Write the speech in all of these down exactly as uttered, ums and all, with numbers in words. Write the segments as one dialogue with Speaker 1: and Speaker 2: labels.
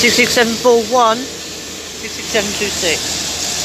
Speaker 1: six six seven four one, six six seven two six.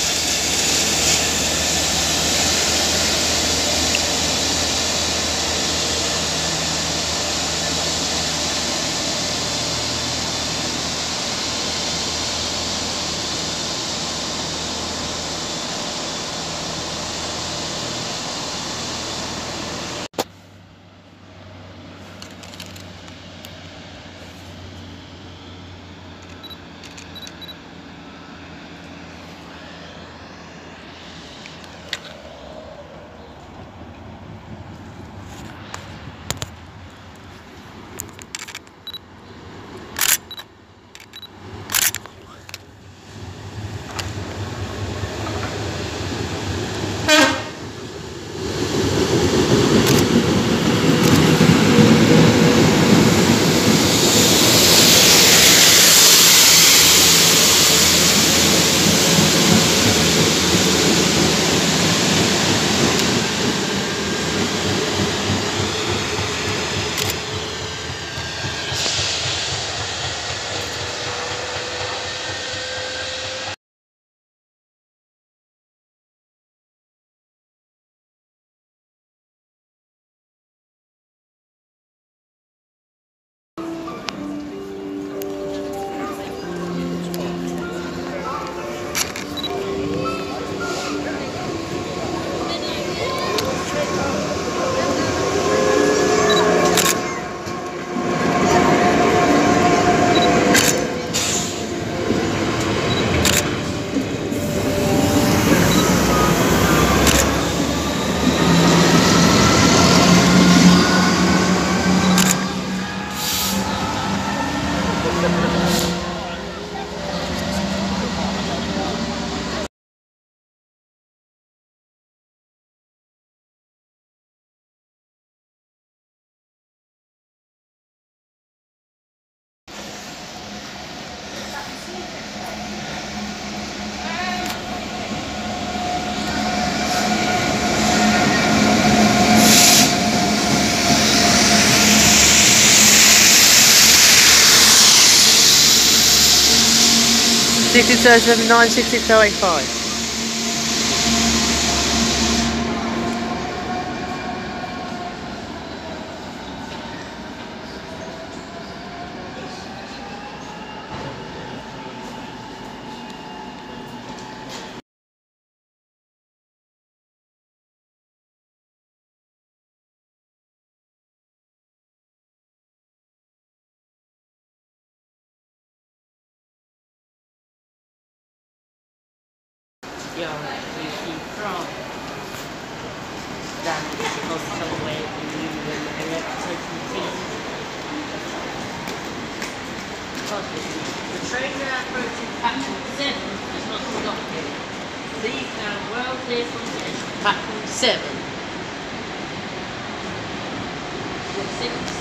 Speaker 1: six six zero seven nine six six zero eight five.
Speaker 2: Your Rishi from damage because of the way you use electricity field. The trailer approaching platform seven is not stopped here. Please now well clear from this platform seven. six